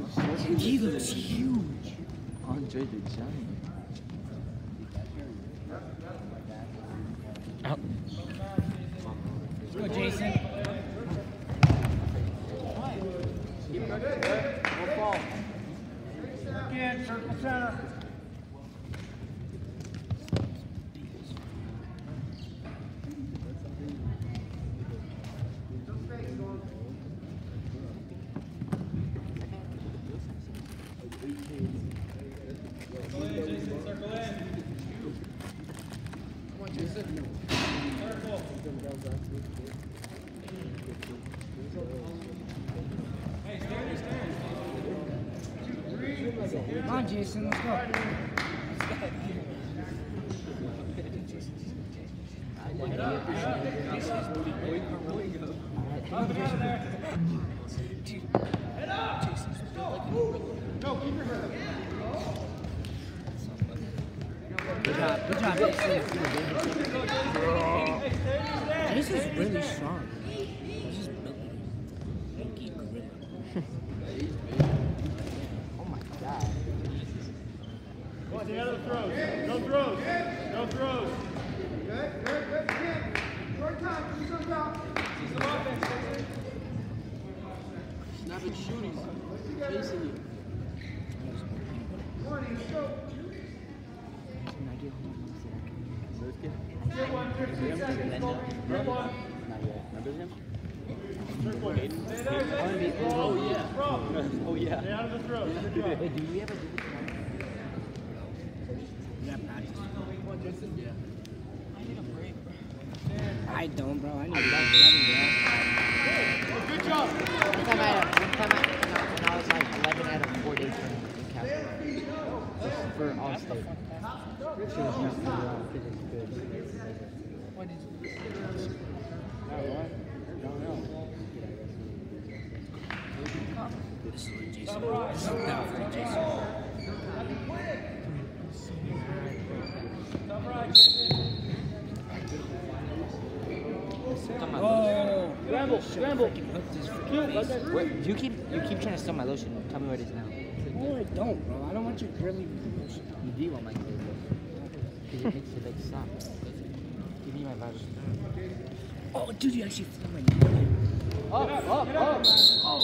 He looks huge. Andre the Giant. Out. Let's go, Jason. Don't fall. Again, circle center. Come on, Jason, let's go. Good job, Jason. Jason's really strong. He's just built like a monkey gorilla. Oh my god. Stay out of the throws. No throws. No throws. Good. Short time. Do some job. See some offense. Snap and shoot. He's facing you. 20, let's go. Get one, 15 seconds. Get one. Remember him? Oh, yeah. Oh, yeah. Stay out of the throws. Good job. Wait, do we ever do this? Yeah, practice. Yeah. I need a break. I don't, bro. I need to Oh, good job. One time when I was like 11, I had a 4-day tournament in California. Just for all state. She was not really physics good. What did you do? Don't know. This is what Jason. This is down for Jason. Oh! Scramble. Wait, you keep trying to steal my lotion. Tell me where it is now. No, I don't, bro. I don't want your girly lotion. You do want my lotion. Because it makes it like stop. Give me my virus. Oh, dude, you actually flew my name. Up. Oh.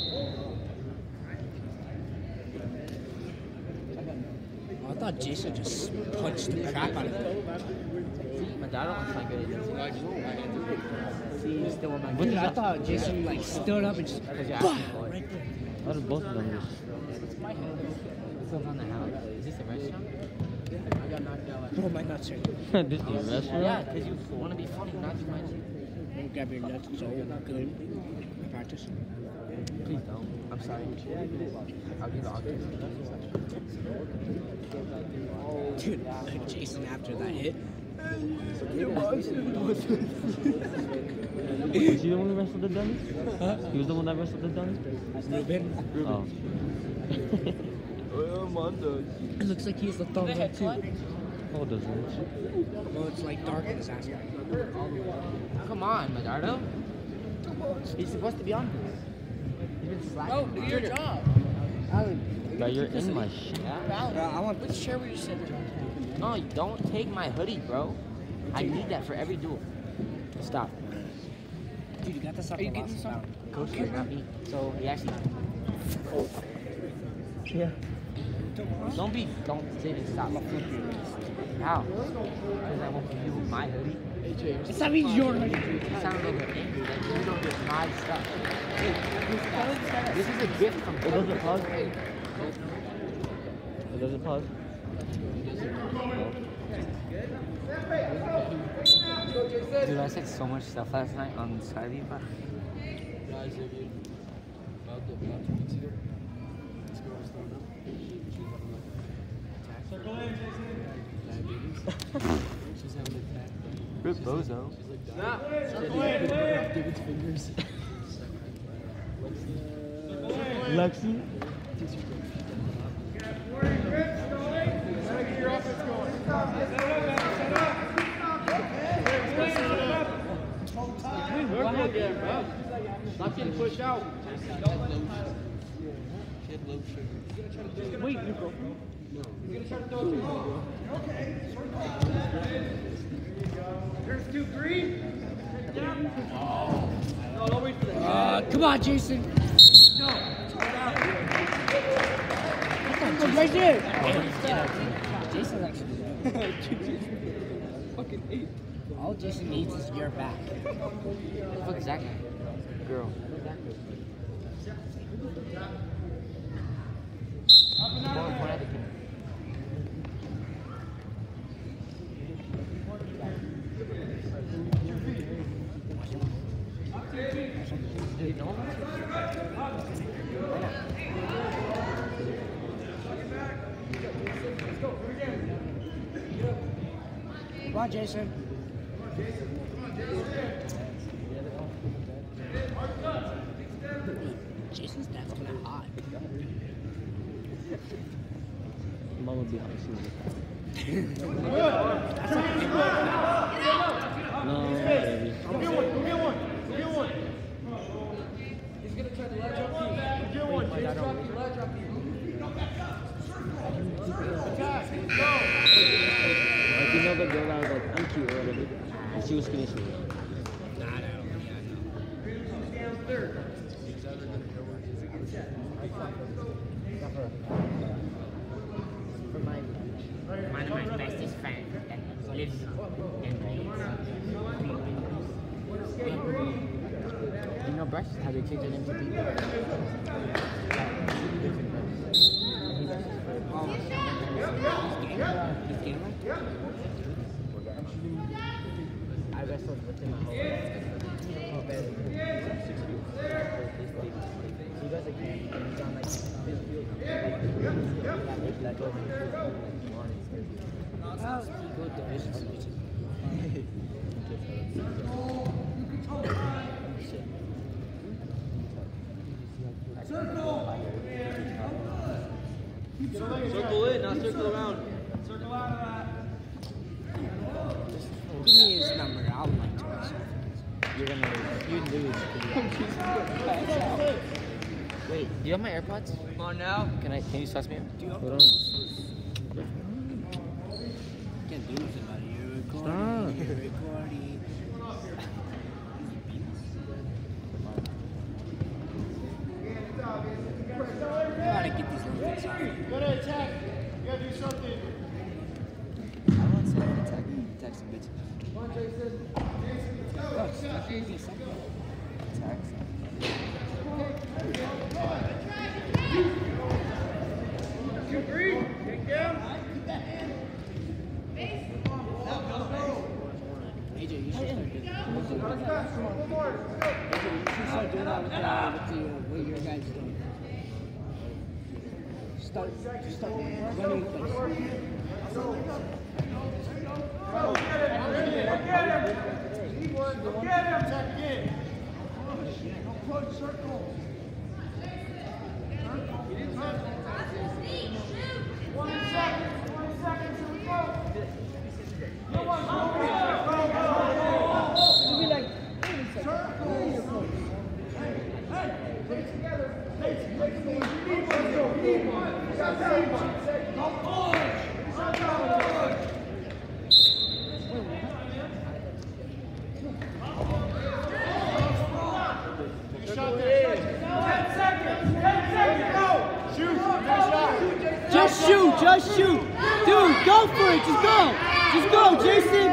I thought Jason just punched the crap out of him. See, my dad don't like good at this. See, you still want my Dude, I thought Jason like stood up and just Because you're bah, asking for it. right there. How did both of them just... It's my head. This one's on the house. Is this a restaurant? I got knocked out. Oh, my nuts are. This is a restaurant? Yeah, because you want to be funny, not too much. Don't grab your nuts. It's all good. Practice. Please don't. I'm sorry. I'll give the octave. Dude, Jason after that hit. Was he the one who wrestled the dummy? Huh? He was the one that wrestled the dummy? Ruben. Oh. It looks like he's the thumb one too. Oh, doesn't it? Well, it's like dark in his ass. Come on, Medardo. He's supposed to be on this. He's been slacking. Oh, do your job. But you're in my shit. I want Which chair were you sitting in? No, don't take my hoodie, bro. I need that for every duel. Stop. Dude, you got this up. Are you getting some? Coach is not me. So he actually. Yeah. Don't say this. Stop. How? Because I won't give you my hoodie. It's not even your hoodie. You sound a little bit angry that you don't get my stuff. This is a gift from It doesn't pause. It doesn't pause. Dude, I said so much stuff last night on Skype, but Rip Bozo. David's fingers. Lexi. Stop getting pushed out. good low sugar. Wait, your girlfriend? There's 2 green. Come on, Jason. No. Right there. Jason's actually there. Fucking 8. All Jason needs is your back. Fuck is that guy? Girl. Point at the camera. Dude, no one wants Come on, Jason. Jason's dad's kind of hot. Mom would be hot. She would be That's like No, whatever. Go get one. Go get one. Go get one. He's going to try to ledge up you. Go get one. James, drop you. Ledge up you. Attack. Go. Like, you know the girl that was like, I'm cute or whatever. And she was skinny. Nah, I don't. Yeah, for my one of my bestest friends that lives in you know Brush? How they changed it into people? I wrestled with him my whole life. He does a camp and he's on like good division switching. Circle in, not circle around. Circle out of that. Give me his number. I'll link to myself. You're gonna lose. You lose. Wait, do you have my AirPods? Come on now. Can you suss me up? Do you have Hold on. Can't do anything about it. You're recording. Stop. You're recording. Gotta get these little things off. Go to attack. You gotta do something. I want to say texting bitches. Come on, Jason. Two green. Take down. AJ, you should start doing that. One more. AJ, you should start doing that with what your guys doing. Start running places. Go get him. Go get him. Teamwork. Go get him. Attack again. Don't push. Circle. 20 seconds. 20 seconds. Here we go. No one. Go. You'll be like, Hey, put it together. Take it. You need one. You need one. You got that one. Don't push. Shot there. 10 seconds. 10 seconds. Go. Shoot. Good shot. just shoot, just shoot. Dude, go for it, just go. Just go, Jason.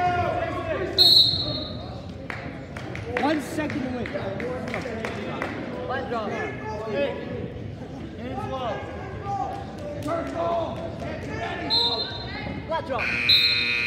1 second away. Let drop. Hands low. Turn ball. Let drop.